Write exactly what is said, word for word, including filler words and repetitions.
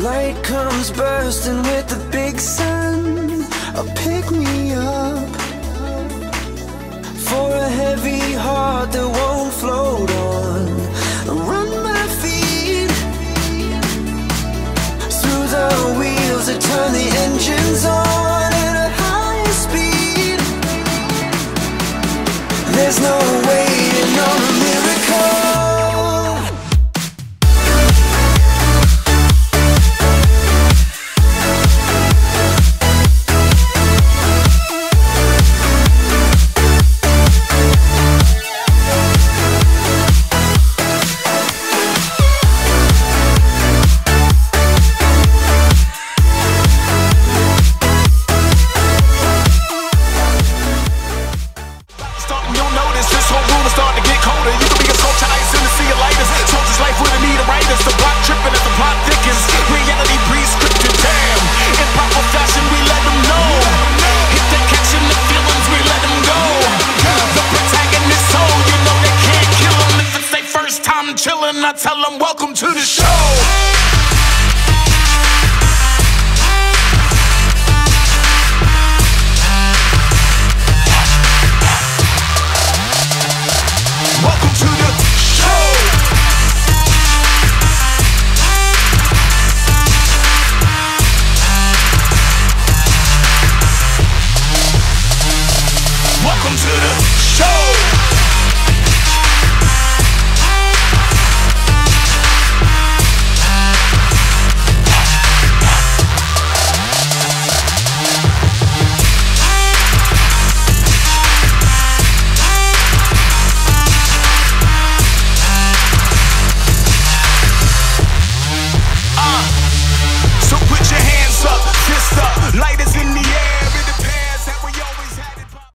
Light comes bursting with the big sun. Oh, pick me up for a heavy heart that won't float on. Run my feet through the wheels that turn the engines on at a high speed. There's no waiting on a miracle. I tell them welcome to the show.